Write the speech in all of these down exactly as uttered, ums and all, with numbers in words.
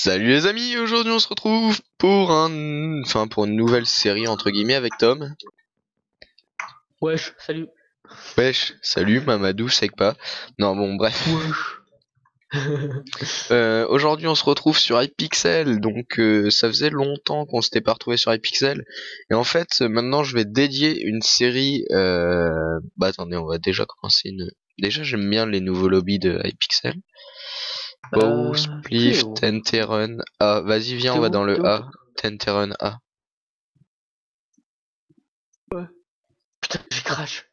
Salut les amis, aujourd'hui on se retrouve pour un, enfin pour une nouvelle série entre guillemets avec Tom. Wesh, salut. Wesh, salut Mamadou, je sais que pas. Non bon bref. Wesh. Euh, aujourd'hui on se retrouve sur Hypixel, donc euh, ça faisait longtemps qu'on s'était pas retrouvé sur Hypixel. Et en fait maintenant je vais dédier une série. Euh... Bah attendez, on va déjà commencer une. Déjà j'aime bien les nouveaux lobbies de Hypixel. Bow, Euh, t'es Spliff, où? Tenterun. Ah vas-y viens T'es on va où? dans T'es le où, A. toi? Tenterun A. Ouais. Putain, j'ai crash.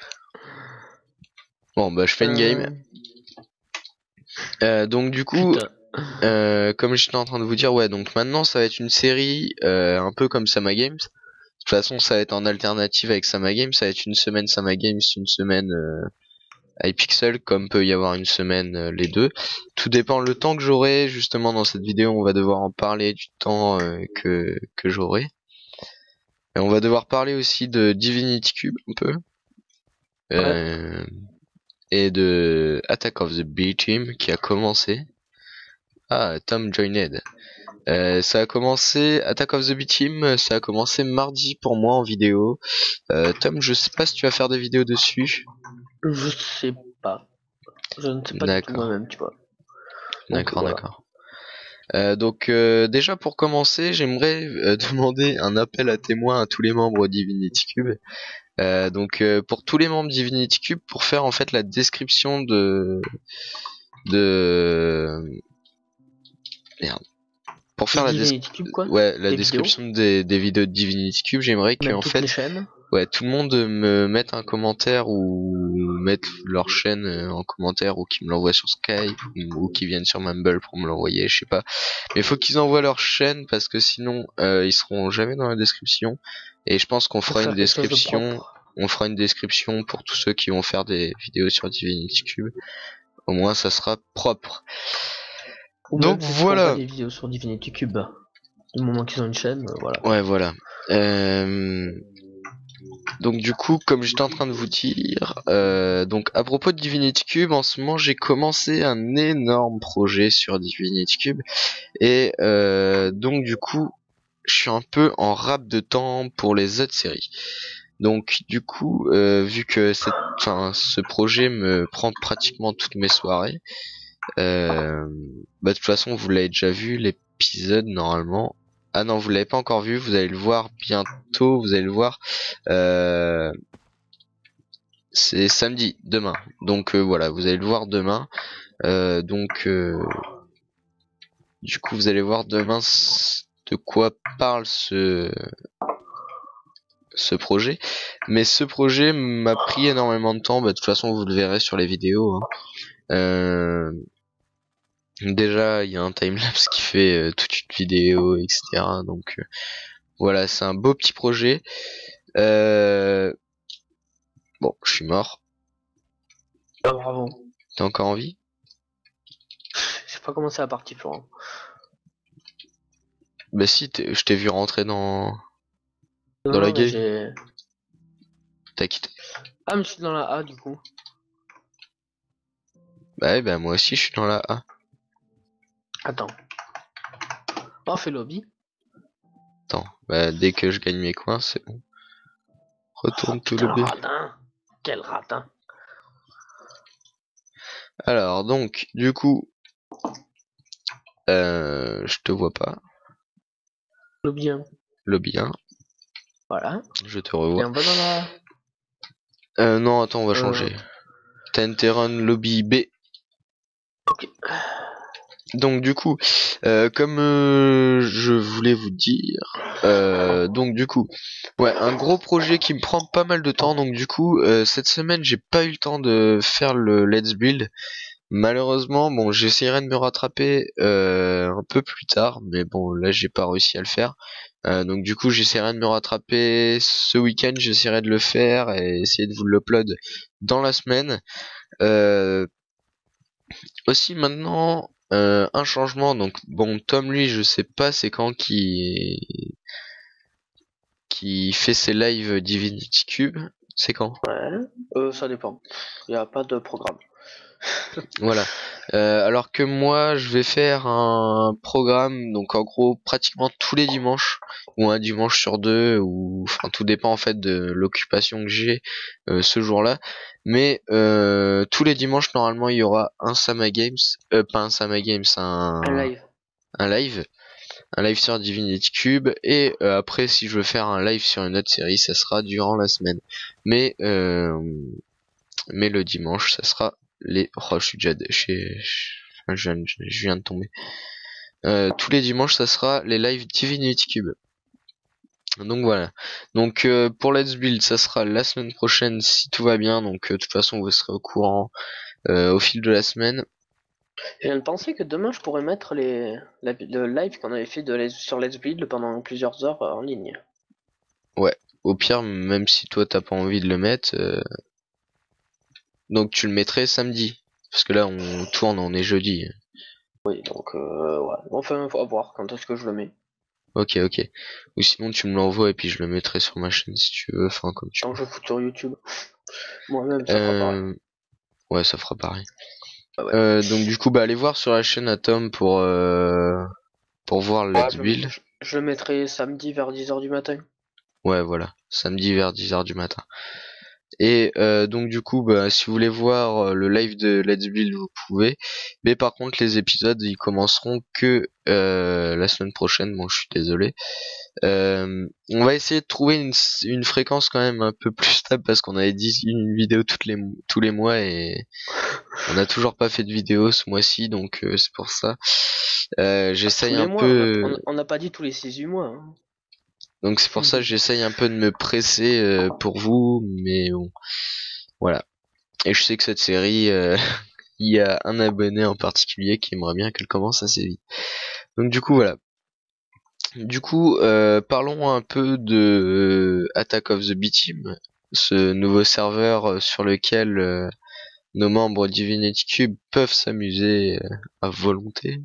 Bon bah je fais une game. Euh, Euh, donc du coup, putain. euh, comme j'étais en train de vous dire, ouais, donc maintenant ça va être une série euh, un peu comme Sama Games. De toute façon, ça va être en alternative avec Sama Games. Ça va être une semaine Sama Games, une semaine euh, Hypixel, comme peut y avoir une semaine euh, les deux. Tout dépend le temps que j'aurai. Justement, dans cette vidéo, on va devoir en parler du temps euh, que que j'aurai. Et on va devoir parler aussi de Divinity Cube un peu. Ouais. Euh, et de Attack of the B-Team qui a commencé. Ah, Tom Joined. Euh, ça a commencé, Attack of the B-Team, ça a commencé mardi pour moi en vidéo. Euh, Tom, je sais pas si tu vas faire des vidéos dessus. Je sais pas. Je ne sais pas du tout D'accord, moi-même, tu vois. Donc d'accord, voilà. d'accord. Euh, donc euh, déjà pour commencer, j'aimerais euh, demander un appel à témoins à tous les membres Divinity Cube. Euh, donc euh, pour tous les membres Divinity Cube, pour faire en fait la description de de merde. Pour faire Des la des... Divinity Cube, quoi. ouais la Des vidéos. description des, des vidéos de Divinity Cube, j'aimerais que Même en toutes mes fait chaînes. ouais, tout le monde me mette un commentaire ou mette leur chaîne euh, en commentaire ou qu'ils me l'envoient sur Skype ou, ou qu'ils viennent sur Mumble pour me l'envoyer, je sais pas. Mais il faut qu'ils envoient leur chaîne parce que sinon euh, ils seront jamais dans la description. Et je pense qu'on Pour fera une faire quelque chose de description, propre. on fera une description pour tous ceux qui vont faire des vidéos sur Divinity Cube. Au moins ça sera propre. Ou Donc même ceux qui font pas voilà. des vidéos sur Divinity Cube. Du moment qu'ils ont une chaîne, euh, voilà. Ouais voilà. Euh... Donc du coup, comme j'étais en train de vous dire, euh, donc à propos de Divinity Cube, en ce moment j'ai commencé un énorme projet sur Divinity Cube et euh, donc du coup, je suis un peu en rap de temps pour les autres séries. Donc du coup, euh, vu que cette, enfin, ce projet me prend pratiquement toutes mes soirées, euh, bah de toute façon vous l'avez déjà vu l'épisode normalement. Ah non, vous l'avez pas encore vu, vous allez le voir bientôt, vous allez le voir. Euh, c'est samedi, demain. Donc euh, voilà, vous allez le voir demain. Euh, donc euh, du coup, vous allez voir demain de quoi parle ce ce projet. Mais ce projet m'a pris énormément de temps. Bah, de toute façon, vous le verrez sur les vidéos. Hein. Euh, déjà, il y a un timelapse qui fait euh, toute une vidéo, et cetera. Donc euh, voilà, c'est un beau petit projet. Euh, bon, je suis mort. Ah, bravo. T'as encore envie? J'ai pas commencé la partie, Florent. Bah si, je t'ai vu rentrer dans Non, dans la non, mais game. j'ai... T'as quitté. Ah, mais je suis dans la A, du coup. Bah ouais, bah moi aussi je suis dans la A. Attends. On fait lobby. Attends, bah dès que je gagne mes coins, c'est bon. Oh Retourne tout le putain, B. radin. Quel radin. Alors donc, du coup, euh, je te vois pas. Lobby un. Lobby un, Voilà. je te Et revois. on va dans la... Euh, non, attends, on va Euh, changer. Tenterun Lobby B. ok. Donc du coup, euh, comme euh, je voulais vous dire, euh, donc du coup, ouais, un gros projet qui me prend pas mal de temps. Donc du coup, euh, cette semaine, j'ai pas eu le temps de faire le Let's Build. Malheureusement, bon, j'essaierai de me rattraper euh, un peu plus tard, mais bon, là, j'ai pas réussi à le faire. Euh, donc du coup, j'essaierai de me rattraper ce week-end. J'essaierai de le faire et essayer de vous l'upload dans la semaine. Euh, aussi maintenant. Euh, un changement, donc bon, Tom lui, je sais pas c'est quand qui qui fait ses lives Divinity Cube, c'est quand? Ouais. Euh, ça dépend. Il n'y a pas de programme. Voilà. Euh, alors que moi, je vais faire un programme, donc en gros, pratiquement tous les dimanches, ou un dimanche sur deux, ou enfin tout dépend en fait de l'occupation que j'ai euh, ce jour-là. Mais euh, tous les dimanches, normalement, il y aura un Sama Games, euh, pas un Sama Games, un, Un live. un live, un live sur Divinity Cube. Et euh, après, si je veux faire un live sur une autre série, ça sera durant la semaine. Mais euh, mais le dimanche, ça sera les. Oh, je suis déjà chez. Je viens, je viens de tomber. Euh, tous les dimanches, ça sera les lives Divinity Cube. Donc voilà. Donc euh, pour Let's Build, ça sera la semaine prochaine si tout va bien. Donc euh, de toute façon, vous serez au courant euh, au fil de la semaine. Je viens de penser que demain je pourrais mettre les, la- le live qu'on avait fait de les- sur Let's Build pendant plusieurs heures euh, en ligne. Ouais. Au pire, même si toi t'as pas envie de le mettre, euh, donc tu le mettrais samedi. Parce que là, on tourne, on est jeudi. Oui, donc euh, ouais. Enfin, faut voir quand est-ce que je le mets. Ok, ok. Ou sinon, tu me l'envoies et puis je le mettrai sur ma chaîne si tu veux. Enfin, comme tu Tant que je fous sur YouTube. Moi-même, veux. ça fera pareil. Euh... Ouais, ça fera pareil. Ah ouais. Euh, donc du coup, bah allez voir sur la chaîne Atom pour euh, pour voir le Ouais, Let's je, le- Build. je- je le mettrai samedi vers dix heures du matin. Ouais, voilà, samedi vers dix heures du matin. Et euh, donc du coup, bah, si vous voulez voir euh, le live de Let's Build, vous pouvez. Mais par contre, les épisodes, ils commenceront que euh, la semaine prochaine. Bon, je suis désolé. Euh, on va essayer de trouver une, une fréquence quand même un peu plus stable parce qu'on avait dit une vidéo toutes les tous les mois et on n'a toujours pas fait de vidéo ce mois-ci, donc euh, c'est pour ça. Euh, Tous j'essaye les un mois, on a- peu, on a- on n'a pas dit tous les six huit mois. Hein. donc c'est pour ça que j'essaye un peu de me presser euh, pour vous, mais bon, voilà. Et je sais que cette série, euh, il y a un abonné en particulier qui aimerait bien qu'elle commence assez vite. Donc du coup voilà. Du coup, euh, parlons un peu de euh, Attack of the B-Team, ce nouveau serveur euh, sur lequel euh, nos membres Divinity Cube peuvent s'amuser euh, à volonté.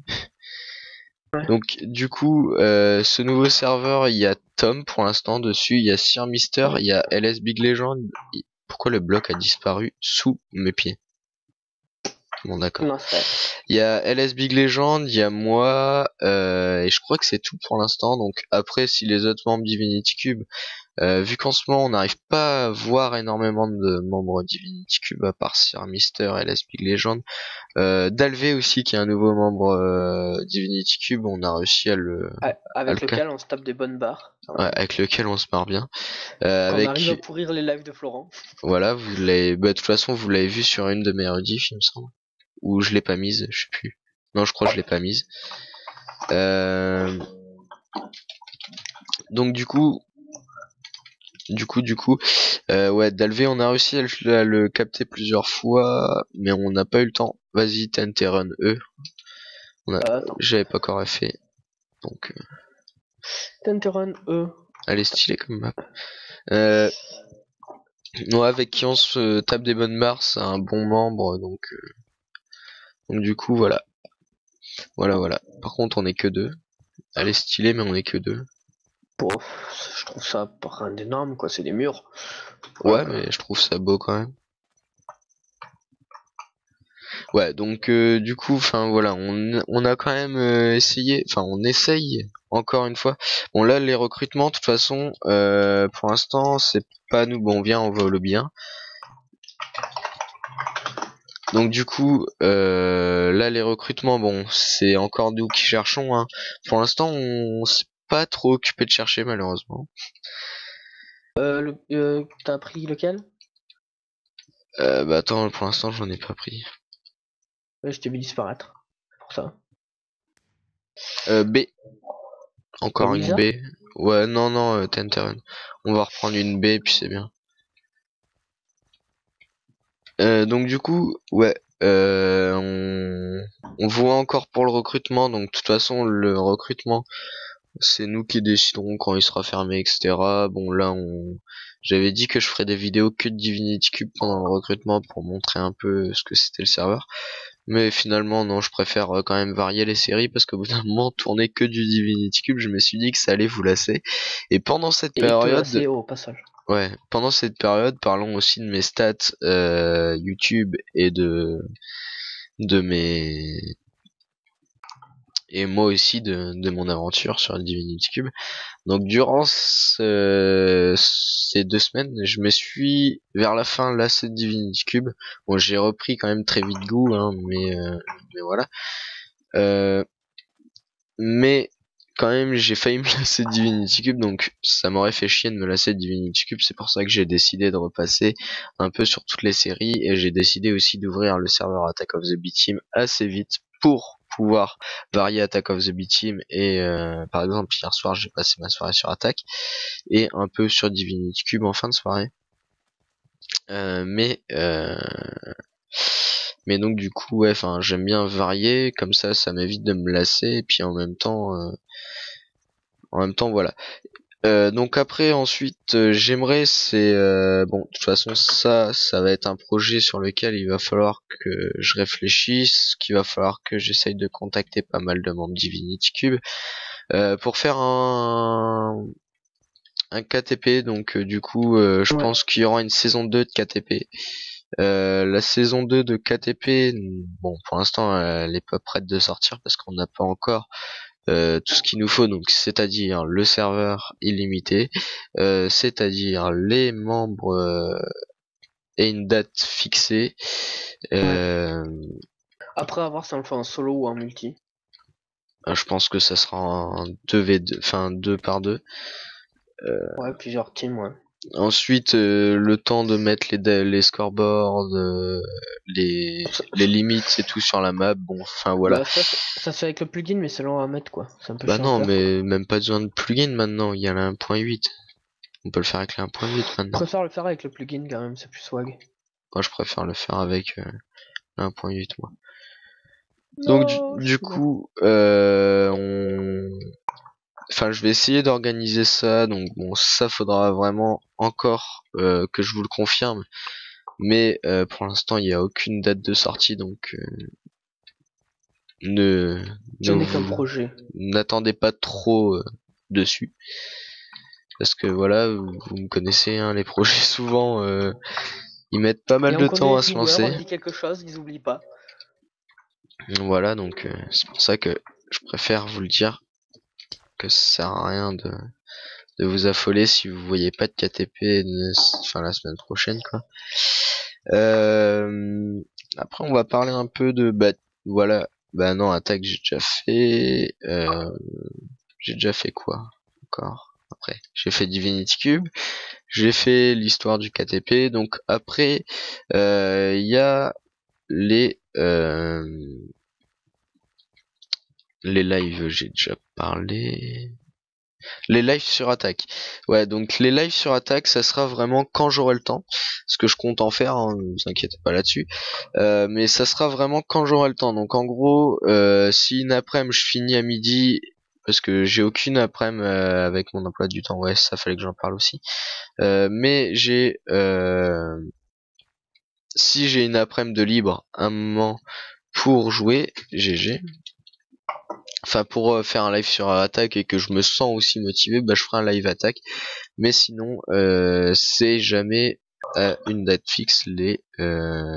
Donc du coup, euh, ce nouveau serveur, il y a Tom pour l'instant dessus, il y a Sir Mister, il y a L S Big Legend. Pourquoi le bloc a disparu sous mes pieds? Bon d'accord. Non, c'est Il y a L S Big Legend, il y a moi, euh, et je crois que c'est tout pour l'instant. Donc après, si les autres membres Divinity Cube, euh, vu qu'en ce moment on n'arrive pas à voir énormément de membres Divinity Cube à part Sir Mister, L S Big Legend, euh, Dalvé aussi qui est un nouveau membre euh, Divinity Cube, on a réussi à le, Ah, à le avec ca- lequel on se tape des bonnes barres. quand ouais, même. avec lequel on se marre bien. Euh, Qu'on arrive à avec pourrir les lives de Florent. voilà, vous l'avez, bah, de toute façon vous l'avez vu sur une de mes rediff, il me semble, ou je l'ai pas mise, je sais plus. Non, je crois que je l'ai pas mise. Euh, donc du coup, du coup, du coup, euh, ouais, Dalvé, on a réussi à le, à le capter plusieurs fois, mais on n'a pas eu le temps. Vas-y, Tenterun E. On a, Euh, attends. j'avais pas encore fait, donc euh, Tenterun E. elle est stylée comme map. Euh, ouais, avec qui on se tape des bonnes barres, c'est un bon membre, donc, euh, donc du coup, voilà, voilà, voilà. Par contre, on est que deux. Elle est stylée, mais on est que deux. Bon, je trouve ça pas rien d'énorme, quoi. C'est des murs. Ouais, Euh, mais je trouve ça beau quand même. Ouais, donc euh, du coup, enfin voilà, on, on a quand même euh, essayé, enfin on essaye encore une fois. Bon là, les recrutements, de toute façon, euh, pour l'instant, c'est pas nous. Bon, on vient, on vole bien. Donc du coup, euh, là les recrutements, bon, c'est encore nous qui cherchons. Hein. Pour l'instant, on s'est pas trop occupé de chercher malheureusement. euh, le- euh, T'as pris lequel? Euh, bah attends, pour l'instant, j'en ai pas pris. Ouais, je t'ai vu disparaître. C'est pour ça. Euh, B. Euh, Encore une Wizard? B. Ouais, non, non, euh, Tenterun. On va reprendre une B, puis c'est bien. Euh, donc du coup, ouais, euh, on, on voit encore pour le recrutement. Donc de toute façon, le recrutement, c'est nous qui déciderons quand il sera fermé, et cetera. Bon là, on, j'avais dit que je ferais des vidéos que de Divinity Cube pendant le recrutement pour montrer un peu ce que c'était le serveur. Mais finalement, non, je préfère euh, quand même varier les séries parce qu'au bout d'un moment, tourner que du Divinity Cube, je me suis dit que ça allait vous lasser. Et pendant cette Et te période, lasser au passage. ouais, pendant cette période, parlons aussi de mes stats euh, YouTube et de de mes et moi aussi de, de mon aventure sur Divinity Cube. Donc durant ce- ces deux semaines, je me suis vers la fin lassé de Divinity Cube. Bon, j'ai repris quand même très vite goût, hein, mais euh, mais voilà. Euh, mais quand même, j'ai failli me lasser de Divinity Cube, donc ça m'aurait fait chier de me lasser de Divinity Cube. C'est pour ça que j'ai décidé de repasser un peu sur toutes les séries, et j'ai décidé aussi d'ouvrir le serveur Attack of the B-Team assez vite pour pouvoir varier Attack of the B-Team. Et euh, par exemple, hier soir, j'ai passé ma soirée sur Attack et un peu sur Divinity Cube en fin de soirée. Euh, mais euh, mais donc du coup, ouais, enfin, j'aime bien varier, comme ça, ça m'évite de me lasser, et puis en même temps, euh, en même temps, voilà. Euh, donc après ensuite euh, j'aimerais c'est euh, bon de toute façon ça ça va être un projet sur lequel il va falloir que je réfléchisse, qu'il va falloir que j'essaye de contacter pas mal de membres Divinity Cube euh, pour faire un un K T P. Donc euh, du coup euh, je Ouais. pense qu'il y aura une saison deux de K T P. Euh, la saison deux de K T P, bon pour l'instant elle est pas prête de sortir parce qu'on n'a pas encore Euh, tout ce qu'il nous faut, donc c'est-à-dire le serveur illimité, euh, c'est-à-dire les membres euh, et une date fixée. Ouais. Euh, Après, à voir si on le fait en solo ou en multi. je pense que ça sera en deux v deux, enfin deux par deux. Euh, Ouais, plusieurs teams, ouais. ensuite, euh, le temps de mettre les, les scoreboards, euh, les, Ça, les limites et tout sur la map. Bon, enfin voilà. bah, ça, ça, ça se fait avec le plugin, mais c'est long à mettre, quoi. C'est un peu Bah chiant à non, faire. mais même pas besoin de plugin maintenant. Il y a la un point huit. On peut le faire avec la un point huit Je maintenant. préfère le faire avec le plugin, quand même, c'est plus swag. Moi, je préfère le faire avec euh, la un point huit, moi. Donc du, Non, je du suis d'accord. coup, euh, on... enfin, je vais essayer d'organiser ça. Donc bon, ça faudra vraiment encore euh, que je vous le confirme. Mais euh, pour l'instant, il n'y a aucune date de sortie, donc euh, ne, ne Ce n'est qu'un vous projet. n'attendez pas trop euh, dessus, parce que voilà, vous, vous me connaissez, hein, les projets souvent euh, ils mettent pas mal Et on de connaît temps les à se viewers, on lancer. dit quelque chose, ils oublient pas. Voilà, donc euh, c'est pour ça que je préfère vous le dire, que ça sert à rien de de vous affoler si vous voyez pas de K T P enfin la semaine prochaine, quoi. Euh, après on va parler un peu de bah voilà, bah non, attaque j'ai déjà fait. Euh, j'ai déjà fait quoi encore après? J'ai fait Divinity Cube, j'ai fait l'histoire du K T P. Donc après il euh, y a les euh, les lives, j'ai déjà parlé. Les lives sur Attaque. Ouais, donc les lives sur Attaque, ça sera vraiment quand j'aurai le temps. Ce que je compte en faire, hein, ne vous inquiétez pas là-dessus. Euh, mais ça sera vraiment quand j'aurai le temps. Donc en gros, euh, si une après-midi je finis à midi, parce que j'ai aucune après-midi euh, avec mon emploi du temps, ouais, ça fallait que j'en parle aussi. Euh, mais j'ai... Euh, si j'ai une après-midi de libre, un moment pour jouer, G G. Enfin, pour euh, faire un live sur Attaque et que je me sens aussi motivé, bah je ferai un live Attaque. Mais sinon, euh, c'est jamais à une date fixe les euh,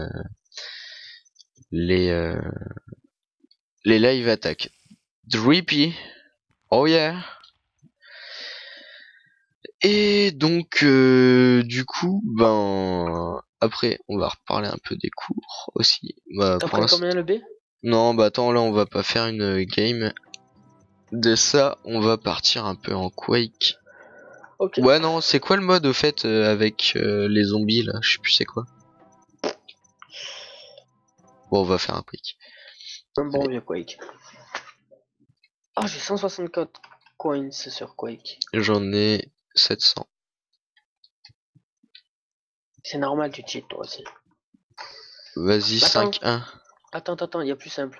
les euh, les live Attaque. Drippy, oh yeah. Et donc, euh, du coup, ben après, on va reparler un peu des cours aussi. Bah, pour Après l'instant, combien le B? non, bah attends, là, on va pas faire une game. De ça, on va partir un peu en Quake. Ok. Ouais, non, c'est quoi le mode au fait euh, avec euh, les zombies là? Je sais plus c'est quoi. Bon, on va faire un Quake. Un bon Allez, vieux Quake. Ah, j'ai cent soixante-quatre coins sur Quake. j'en ai sept cents. C'est normal, tu cheats toi aussi. Vas-y, Attends, cinq un. attends, attends, il y a plus simple.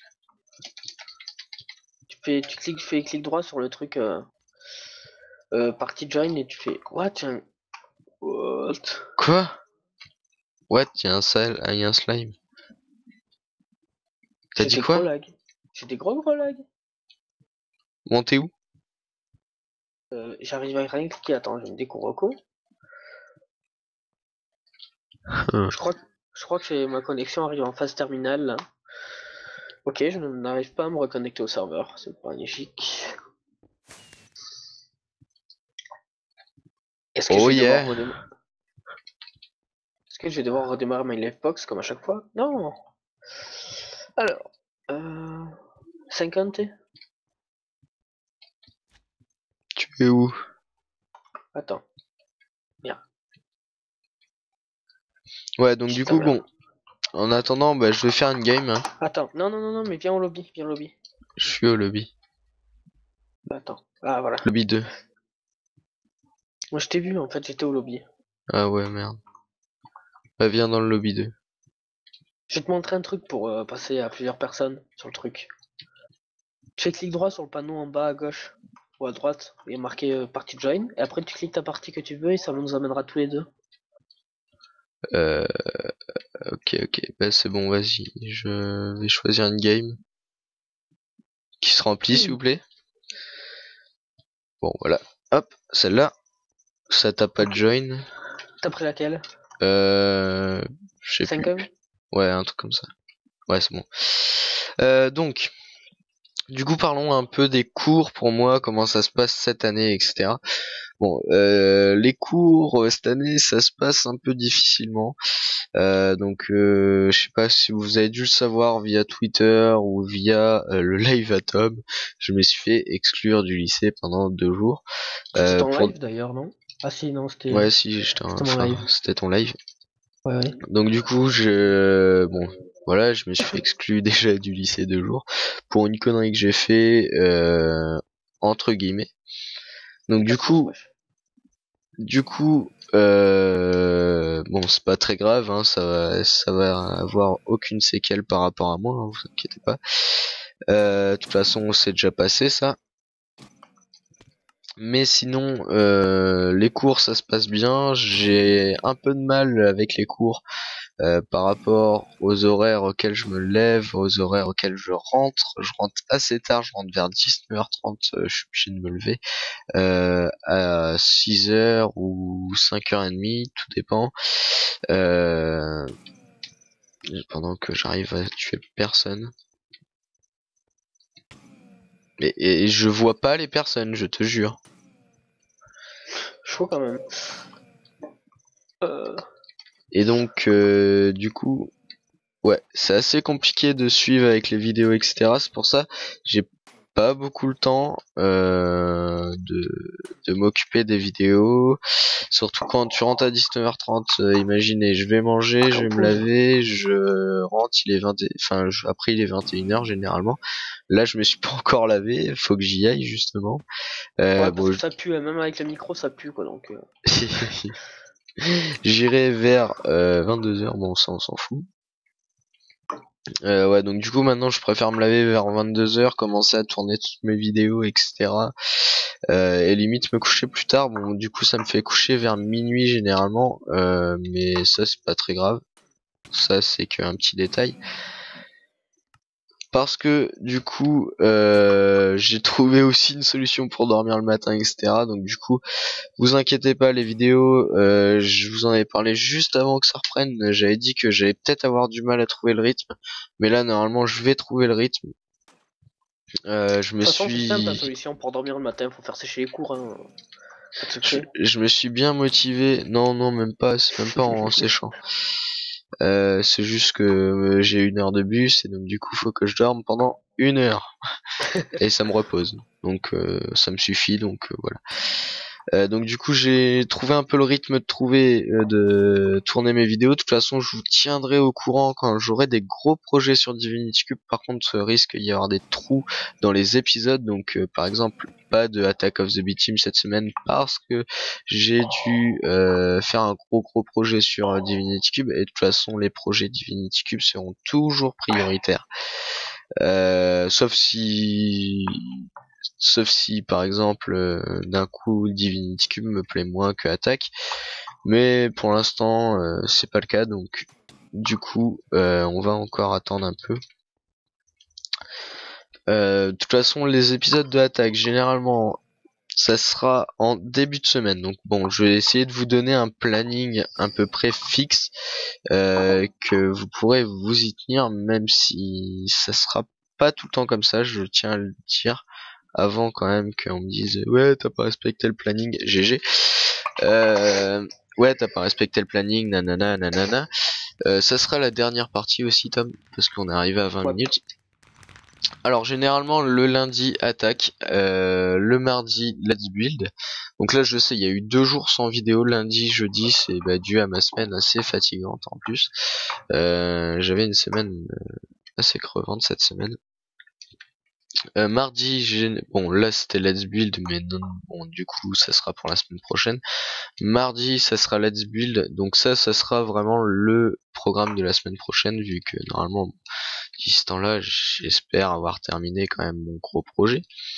Tu fais, tu cliques, fais clic droit sur le truc euh, euh, party join et tu fais what? Tiens, what? Quoi? What? Y'a un sale, ah, y'a un slime. T'as J'ai dit des gros quoi? lags. J'ai des gros gros lags. Montez où? Euh, J'arrive à rien cliquer. Attends, je me découvre quoi? Hum. Je crois, je crois que ma connexion arrive en phase terminale là. Ok, je n'arrive pas à me reconnecter au serveur, c'est magnifique. Est-ce que je Oh vais devoir yeah. redémarrer Est-ce que je vais devoir redémarrer ma livebox comme à chaque fois? Non. Alors, euh... cinquante. Tu es où? Attends, bien. Ouais, donc du Putain, coup, merde. bon. En attendant, bah, je vais faire une game. Hein. Attends, non, non, non, non, mais viens au lobby, viens au lobby. Je suis au lobby. Attends, ah voilà. Lobby deux. Moi je t'ai vu, en fait, j'étais au lobby. Ah ouais, merde. Bah, viens dans le lobby deux. Je vais te montrer un truc pour euh, passer à plusieurs personnes sur le truc. Tu fais clic droit sur le panneau en bas à gauche ou à droite, il est marqué euh, partie join, et après tu cliques ta partie que tu veux et ça nous amènera tous les deux. Euh... Ok, ok. Bah, c'est bon, vas-y. Je vais choisir une game. Qui se remplit, s'il vous plaît. Bon, voilà. Hop, celle-là. Ça t'a pas de join. T'as pris laquelle? Euh... Je sais plus. cinq. Ouais, un truc comme ça. Ouais, c'est bon. Euh, donc, du coup, parlons un peu des cours pour moi, comment ça se passe cette année, et cetera. Bon, euh, les cours euh, cette année, ça se passe un peu difficilement. Euh, donc, euh, je sais pas si vous avez dû le savoir via Twitter ou via euh, le live à Tom. Je me suis fait exclure du lycée pendant deux jours. C'était Euh, en pour... live d'ailleurs, non? Ah si, non, c'était Ouais, si, j'étais, un- c'était mon enfin, live. c'était ton live. Ouais, ouais. Donc du coup, je, bon, voilà, je me suis fait exclu déjà du lycée deux jours pour une connerie que j'ai fait euh, entre guillemets. Donc du La sauce, coup, wesh. du coup, euh, bon, c'est pas très grave, hein, ça va, ça va avoir aucune séquelle par rapport à moi, hein, vous inquiétez pas. Euh, de toute façon, c'est déjà passé ça. Mais sinon, euh, les cours, ça se passe bien. J'ai un peu de mal avec les cours euh, par rapport aux horaires auxquels je me lève, aux horaires auxquels je rentre. Je rentre assez tard, je rentre vers dix-neuf heures trente, euh, je suis obligé de me lever euh, à six heures ou cinq heures trente, tout dépend. Euh, pendant que j'arrive à tuer personne. Et, et je vois pas les personnes, je te jure. Chaud quand même. Euh... Et donc, euh, du coup, ouais, c'est assez compliqué de suivre avec les vidéos, et cetera. C'est pour ça, j'ai pas beaucoup le temps euh, de, de m'occuper des vidéos. Surtout quand tu rentres à dix-neuf heures trente, euh, imaginez, je vais manger, je En vais me pause. laver, je rentre, il est vingt, et- enfin, je- après il est vingt et une heures généralement. Là, je me suis pas encore lavé, faut que j'y aille justement. Euh, Ouais, parce bon, que ça pue, hein, même avec le micro, ça pue quoi, donc... Euh... j'irai vers euh, vingt-deux heures, bon ça on s'en fout. Euh, ouais, donc du coup maintenant je préfère me laver vers vingt-deux heures, commencer à tourner toutes mes vidéos, et cetera. Euh, et limite me coucher plus tard. Bon, du coup ça me fait coucher vers minuit généralement, euh, mais ça c'est pas très grave. Ça c'est qu'un petit détail. Parce que du coup euh, j'ai trouvé aussi une solution pour dormir le matin, et cetera. Donc du coup vous inquiétez pas, les vidéos, euh, je vous en avais parlé juste avant que ça reprenne. J'avais dit que j'allais peut-être avoir du mal à trouver le rythme, mais là normalement je vais trouver le rythme. Euh, je De me toute façon, c'est simple la suis, solution pour dormir le matin, faut faire sécher les cours, hein. Pas de je, secret. je me suis bien motivé. Non, non, même pas, c'est même pas en séchant. Euh, c'est juste que euh, j'ai une heure de bus et donc du coup faut que je dorme pendant une heure et ça me repose. Donc euh, ça me suffit. Donc euh, voilà. Euh, donc du coup j'ai trouvé un peu le rythme de trouver euh, de tourner mes vidéos. De toute façon je vous tiendrai au courant quand j'aurai des gros projets sur Divinity Cube. Par contre ce risque d'y avoir des trous dans les épisodes. Donc euh, par exemple pas de Attack of the B-Team cette semaine parce que j'ai dû euh, faire un gros gros projet sur euh, Divinity Cube. Et de toute façon les projets Divinity Cube seront toujours prioritaires. Euh, sauf si Sauf si par exemple euh, d'un coup Divinity Cube me plaît moins que Attack, mais pour l'instant euh, c'est pas le cas, donc du coup euh, on va encore attendre un peu. Euh, de toute façon les épisodes de Attack généralement ça sera en début de semaine. Donc bon, je vais essayer de vous donner un planning à peu près fixe euh, que vous pourrez vous y tenir, même si ça sera pas tout le temps comme ça, je tiens à le dire avant quand même qu'on me dise ouais t'as pas respecté le planning, G G. Euh, ouais t'as pas respecté le planning, nanana nanana. Euh, ça sera la dernière partie aussi Tom, parce qu'on est arrivé à vingt Ouais. minutes. Alors généralement le lundi attaque, euh, le mardi let's build. Donc là je sais il y a eu deux jours sans vidéo, lundi, jeudi, c'est bah, dû à ma semaine assez fatigante en plus. Euh, J'avais une semaine assez crevante cette semaine. Euh, mardi, j'ai bon là c'était let's build, mais non bon du coup ça sera pour la semaine prochaine. Mardi ça sera let's build, donc ça ça sera vraiment le programme de la semaine prochaine, vu que normalement d'ici ce temps-là j'espère avoir terminé quand même mon gros projet.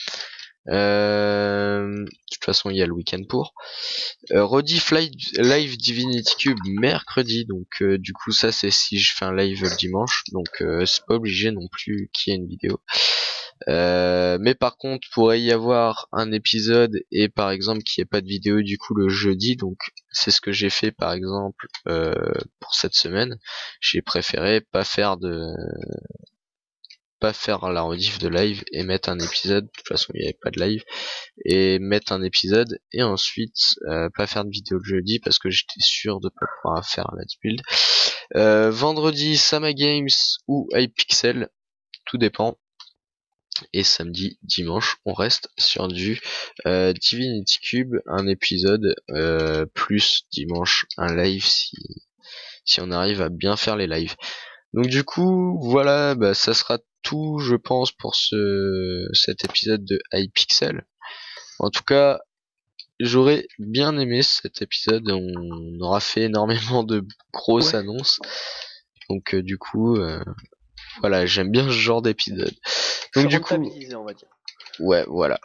Euh, de toute façon il y a le week-end pour. Euh, rediff live, live Divinity Cube mercredi, donc euh, du coup ça c'est si je fais un live le dimanche, donc euh, c'est pas obligé non plus qu'il y ait une vidéo. Euh, mais par contre, pourrait y avoir un épisode et par exemple qu'il n'y ait pas de vidéo du coup le jeudi, donc c'est ce que j'ai fait par exemple euh, pour cette semaine. J'ai préféré pas faire de pas faire la rediff de live et mettre un épisode. De toute façon, il n'y avait pas de live, et mettre un épisode et ensuite euh, pas faire de vidéo le jeudi parce que j'étais sûr de pas pouvoir faire la build. Euh, vendredi, Sama Games ou Hypixel, tout dépend. Et samedi, dimanche, on reste sur du euh, Divinity Cube, un épisode, euh, plus dimanche un live si, si on arrive à bien faire les lives. Donc du coup, voilà, bah, ça sera tout, je pense, pour ce cet épisode de Hypixel. En tout cas, j'aurais bien aimé cet épisode, on aura fait énormément de grosses Ouais. annonces. Donc euh, du coup, euh, voilà, j'aime bien ce genre d'épisode. Donc du coup, Rentabilisé, on va dire. ouais, voilà.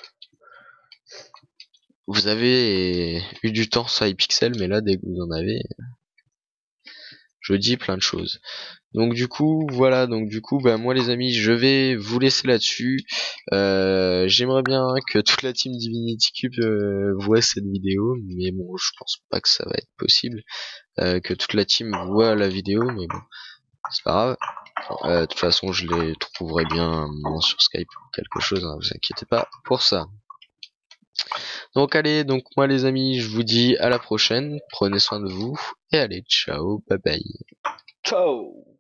Vous avez eu du temps sur Hypixel, mais là, dès que vous en avez, je dis plein de choses. Donc du coup, voilà, donc du coup, bah moi les amis, je vais vous laisser là-dessus. Euh, J'aimerais bien que toute la team Divinity Cube euh, voit cette vidéo, mais bon, je pense pas que ça va être possible. Euh, que toute la team voit la vidéo, mais bon, c'est pas grave. Euh, de toute façon, je les trouverai bien un moment sur Skype ou quelque chose, hein, vous inquiétez pas pour ça. Donc allez, donc moi les amis, je vous dis à la prochaine, prenez soin de vous, et allez, ciao, bye bye. Ciao.